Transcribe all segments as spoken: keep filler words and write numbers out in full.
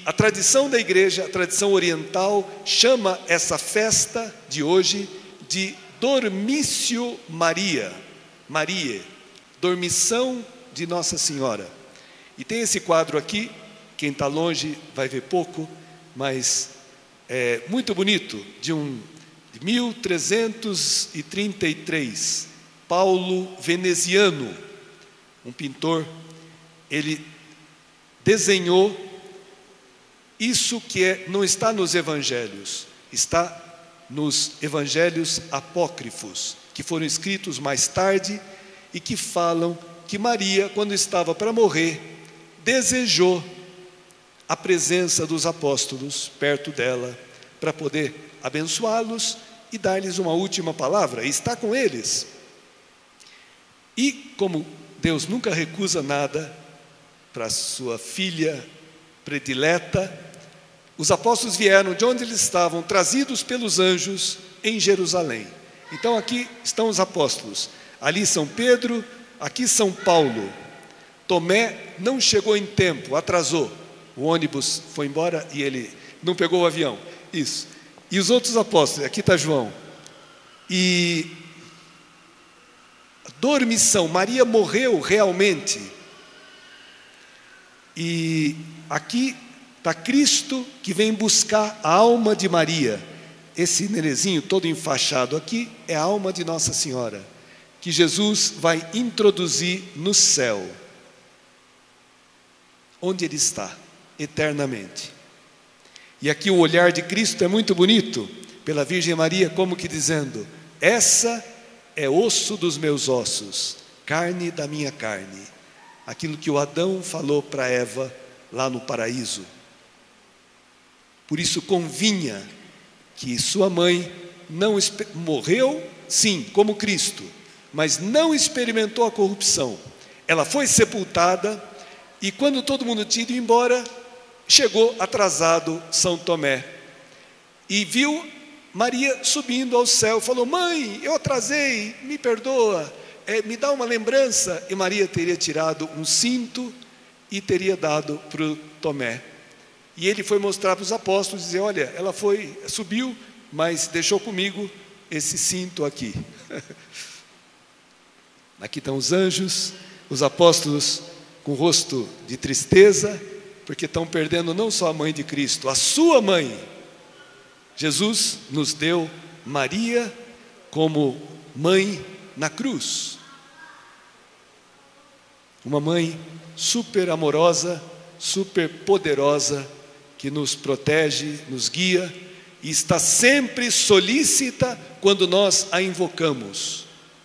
a tradição da igreja, a tradição oriental, chama essa festa de hoje de Dormício Maria, Maria, dormição de Nossa Senhora. E tem esse quadro aqui, quem está longe vai ver pouco, mas é muito bonito, de um de mil trezentos e trinta e três, Paulo Veneziano, um pintor. Ele desenhou isso que é, não está nos evangelhos, está nos evangelhos apócrifos, que foram escritos mais tarde e que falam que Maria, quando estava para morrer, desejou a presença dos apóstolos perto dela, para poder abençoá-los e dar-lhes uma última palavra, e está com eles. E como Deus nunca recusa nada para sua filha predileta, os apóstolos vieram de onde eles estavam, trazidos pelos anjos em Jerusalém. Então aqui estão os apóstolos, ali São Pedro, aqui São Paulo. Tomé não chegou em tempo, atrasou. O ônibus foi embora e ele não pegou o avião. Isso. E os outros apóstolos, aqui está João. E dormição, Maria morreu realmente. E aqui está Cristo que vem buscar a alma de Maria. Esse nenezinho todo enfaixado aqui é a alma de Nossa Senhora, que Jesus vai introduzir no céu, onde Ele está, eternamente. E aqui o olhar de Cristo é muito bonito, pela Virgem Maria, como que dizendo: essa é osso dos meus ossos, carne da minha carne. Aquilo que o Adão falou para Eva lá no paraíso. Por isso convinha que sua mãe não morreu, sim, como Cristo, mas não experimentou a corrupção. Ela foi sepultada e quando todo mundo tinha ido embora, chegou atrasado São Tomé e viu Maria subindo ao céu. Falou: mãe, eu atrasei, me perdoa, é, me dá uma lembrança. E Maria teria tirado um cinto e teria dado para o Tomé. E ele foi mostrar para os apóstolos, dizer: olha, ela foi, subiu, mas deixou comigo esse cinto aqui. Aqui estão os anjos, os apóstolos com o rosto de tristeza, porque estão perdendo não só a mãe de Cristo, a sua mãe. Jesus nos deu Maria como mãe na cruz. Uma mãe super amorosa, super poderosa, que nos protege, nos guia e está sempre solícita quando nós a invocamos.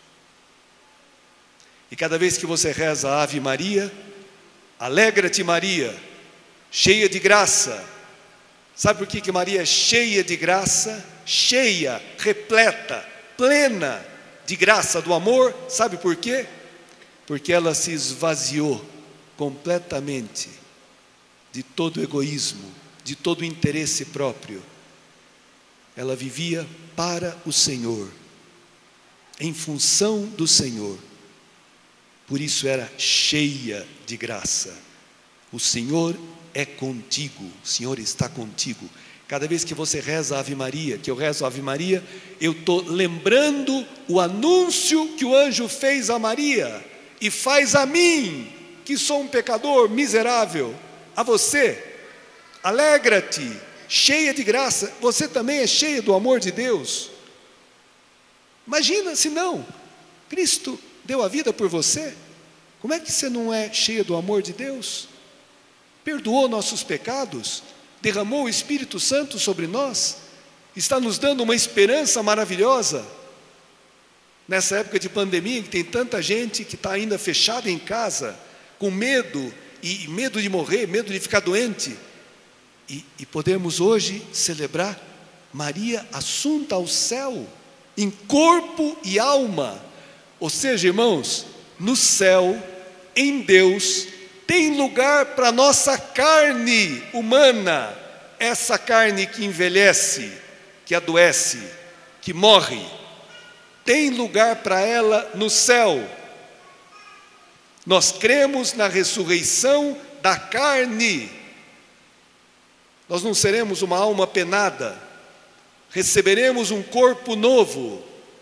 E cada vez que você reza a Ave Maria, alegra-te Maria, cheia de graça. Sabe por que que Maria é cheia de graça? Cheia, repleta, plena de graça do amor. Sabe por quê? Porque ela se esvaziou completamente de todo egoísmo, de todo interesse próprio. Ela vivia para o Senhor, em função do Senhor. Por isso era cheia de graça. O Senhor é contigo, o Senhor está contigo. Cada vez que você reza a Ave Maria, que eu rezo a Ave Maria, eu estou lembrando o anúncio que o anjo fez a Maria e faz a mim, que sou um pecador miserável, a você. Alegra-te, cheia de graça. Você também é cheia do amor de Deus. Imagina se não, Cristo deu a vida por você. Como é que você não é cheia do amor de Deus? Perdoou nossos pecados, derramou o Espírito Santo sobre nós, está nos dando uma esperança maravilhosa. Nessa época de pandemia, que tem tanta gente que está ainda fechada em casa, com medo, e medo de morrer, medo de ficar doente, e, e podemos hoje celebrar Maria assunta ao céu, em corpo e alma. Ou seja, irmãos, no céu, em Deus, tem lugar para a nossa carne humana, essa carne que envelhece, que adoece, que morre. Tem lugar para ela no céu. Nós cremos na ressurreição da carne. Nós não seremos uma alma penada, receberemos um corpo novo,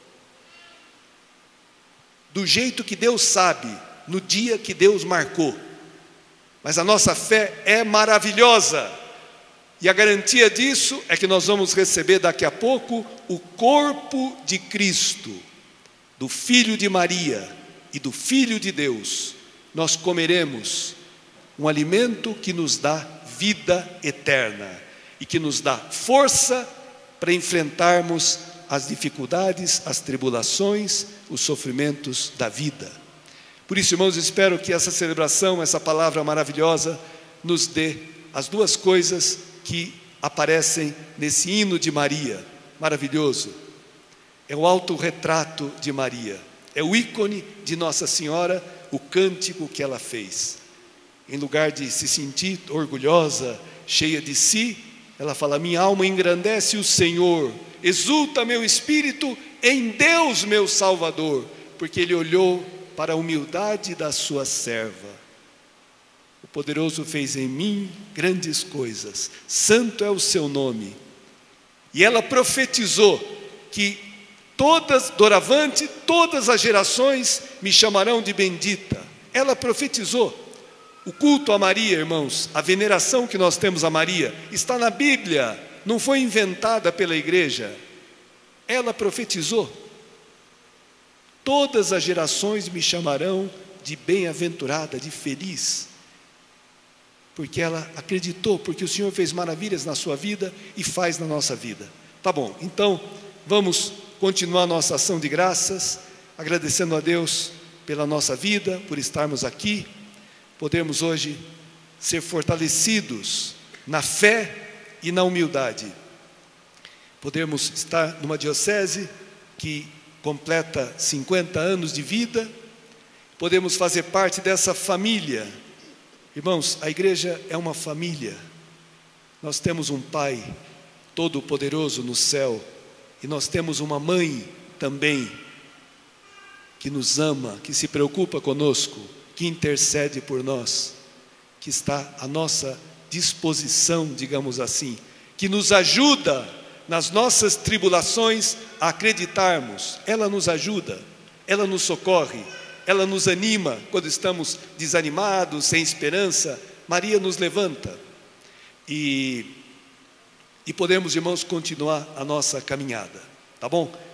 do jeito que Deus sabe, no dia que Deus marcou. Mas a nossa fé é maravilhosa, e a garantia disso é que nós vamos receber daqui a pouco o corpo de Cristo, do Filho de Maria e do Filho de Deus. Nós comeremos um alimento que nos dá vida eterna e que nos dá força para enfrentarmos as dificuldades, as tribulações, os sofrimentos da vida. Por isso, irmãos, espero que essa celebração, essa palavra maravilhosa, nos dê as duas coisas que aparecem nesse hino de Maria, maravilhoso. É o autorretrato de Maria, é o ícone de Nossa Senhora, o cântico que ela fez. Em lugar de se sentir orgulhosa, cheia de si, ela fala: minha alma engrandece o Senhor, exulta meu espírito em Deus meu Salvador, porque Ele olhou para a humildade da sua serva. O poderoso fez em mim grandes coisas, santo é o seu nome. E ela profetizou que todas, doravante, todas as gerações me chamarão de bendita. Ela profetizou. O culto a Maria, irmãos, a veneração que nós temos a Maria, está na Bíblia, não foi inventada pela igreja. Ela profetizou. Todas as gerações me chamarão de bem-aventurada, de feliz. Porque ela acreditou, porque o Senhor fez maravilhas na sua vida e faz na nossa vida. Tá bom, então vamos continuar nossa ação de graças, agradecendo a Deus pela nossa vida, por estarmos aqui. Podemos hoje ser fortalecidos na fé e na humildade. Podemos estar numa diocese que completa cinquenta anos de vida. Podemos fazer parte dessa família. Irmãos, a igreja é uma família. Nós temos um Pai todo-poderoso no céu, e nós temos uma mãe também, que nos ama, que se preocupa conosco, que intercede por nós, que está à nossa disposição, digamos assim, que nos ajuda nas nossas tribulações a acreditarmos. Ela nos ajuda, ela nos socorre, ela nos anima quando estamos desanimados, sem esperança. Maria nos levanta e, e podemos, irmãos, continuar a nossa caminhada, tá bom?